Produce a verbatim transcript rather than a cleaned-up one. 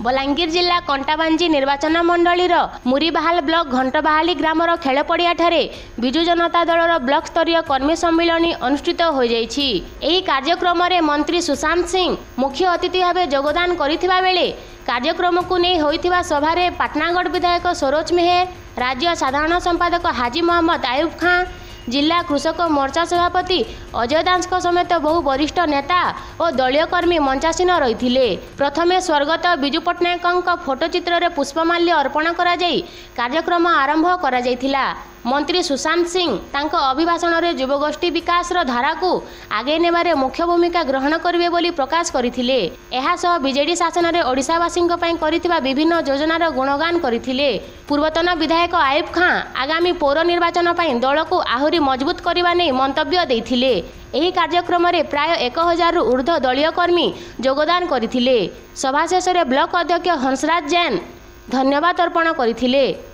बलांगीर जिला कंटाबांजी निर्वाचन मंडलीर मुरीबाहाल block घंटबाहाली grammar खेल पड़िया ठारे बिजु जनता दलर ब्लॉक स्तरीय कर्मी सम्मिलन अनुष्ठित हो जाइछि। एही कार्यक्रम रे मंत्री सुशांत सिंह मुख्य अतिथि भाव योगदान करिथिबा बेले कार्यक्रम को नहीं होइथिबा सभा रे पाटनागढ़ विधायक सरोज मेहर, राज्य साधारण संपादक हाजी मोहम्मद आयुब खां, जिला कृषक मोर्चा सभापति अजय दास समेत बहु वरिष्ठ नेता और दलीय कर्मी मंचासीन रही। प्रथमे स्वर्गत बिजु पट्टनायक फोटोचित्र रे पुष्पमाल्य अर्पण करा जाई कार्यक्रम आरंभ करा जाइथिला। मंत्री सुशांत सिंह तांको अभिभाषण रे युवगोष्ठी विकास रो धारा को आगे नेबारे मुख्य भूमिका ग्रहण करिवे बोली प्रकाश करिथिले। एहा सह बीजेडी शासन रे ओडिसावासींक पई करिथिबा विभिन्न योजनार गुणगान करिथिले। पूर्वतन विधायक आयुब खां आगामी पौर निर्वाचन पई दल को आहुरी मजबूत करबा नै मंतव्य देथिले। एही कार्यक्रम रे प्राय एक हजार रु ऊर्ध्व दलीय कर्मी योगदान करिथिले। सभा शेष रे ब्लॉक अध्यक्ष हंसराज जैन धन्यवाद अर्पण करिथिले।